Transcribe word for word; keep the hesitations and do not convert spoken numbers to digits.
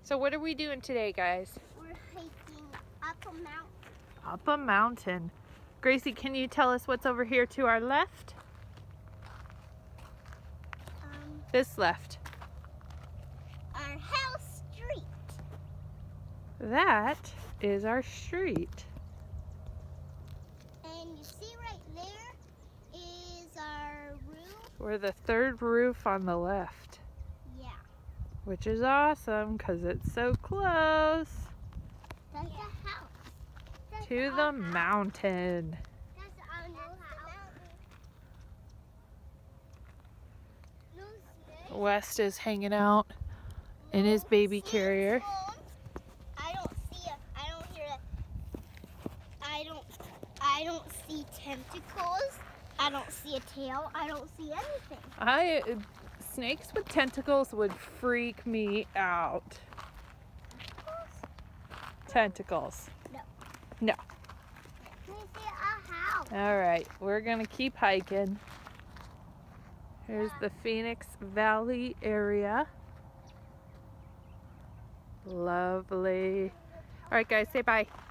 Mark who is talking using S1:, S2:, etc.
S1: So what are we doing today, guys?
S2: We're hiking up a mountain.
S1: Up a mountain. Gracie, can you tell us what's over here to our left?
S2: Um,
S1: this left.
S2: Our house street.
S1: That is our street.
S2: And you see right there is our roof.
S1: We're the third roof on the left.
S2: Yeah.
S1: Which is awesome because it's so close
S2: That's yeah. a house. That's
S1: to the
S2: house.
S1: mountain.
S2: That's our new house. No snakes.
S1: West is hanging out in his baby carrier.
S2: I don't see a, I don't hear a, I don't, I don't see tentacles. I don't see a tail. I don't see anything.
S1: I, snakes with tentacles would freak me out. Tentacles.
S2: No.
S1: No.
S2: We see a house.
S1: All right, we're gonna keep hiking. Here's the Phoenix Valley area. Lovely. All right, guys, say bye.